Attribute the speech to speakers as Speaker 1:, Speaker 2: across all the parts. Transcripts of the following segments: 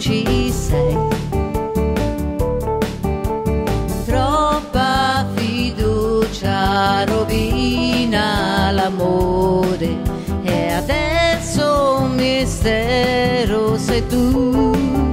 Speaker 1: ci sei. Troppa fiducia rovina l'amore e adesso un mistero sei tu.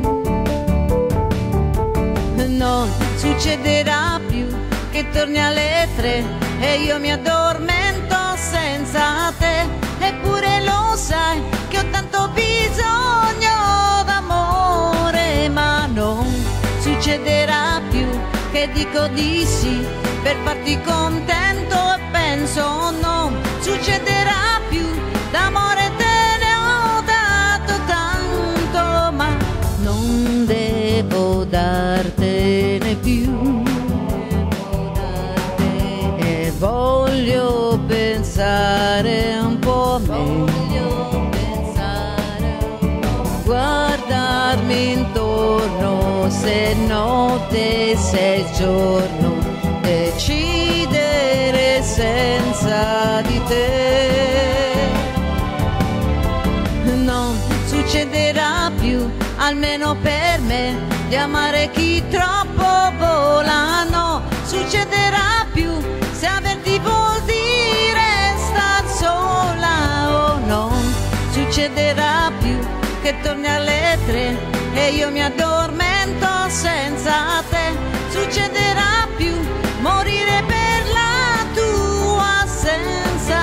Speaker 1: Non succederà più che torni alle 3 e io mi addormento senza te, eppure lo sai che ho tanto bisogno d'amore, ma non succederà più che dico di sì per farti contento e penso non succederà più, d'amore te ne ho dato tanto, ma non devo dartene più. E voglio pensare un po' meglio, guardarmi intorno, se notte se giorno, decidere senza di te. Non succederà più, almeno per me, di amare chi troppo vola, no, succederà più se averti vuol dire star sola, oh non succederà più che torni alle 3 e io mi addormento senza te, succederà più morire per la tua assenza.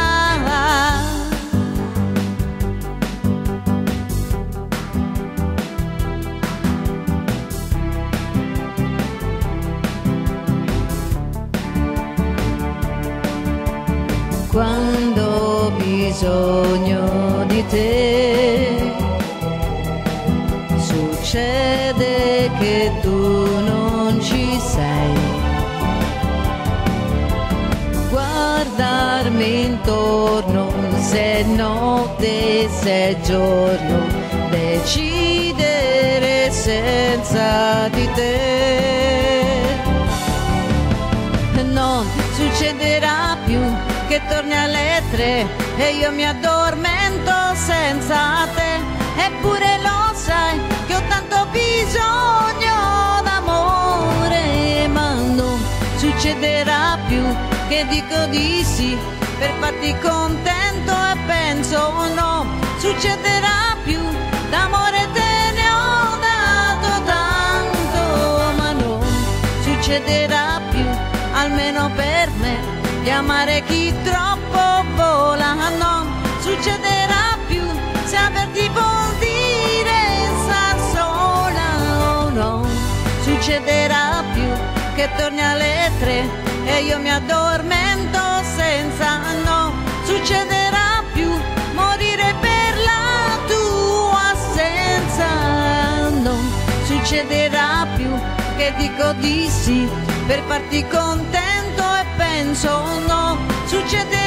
Speaker 1: Quando ho bisogno di te, succede che tu non ci sei. Guardarmi intorno, se notte se giorno, decidere senza di te. Non succederà più che torni alle 3 e io mi addormento senza te, eppure lo sai che ho tanto bisogno d'amore, ma non succederà più che dico di sì per farti contento e penso no, succederà più, d'amore te ne ho dato tanto, ma non succederà più, almeno per me, di amare chi troppo vola, no, succederà più se averti vuol dire star sola, oh no, succederà più che torni alle 3 e io mi addormento senza, no, succederà più morire per la tua assenza, non succederà più che dico di sì per farti contento e penso no, succederà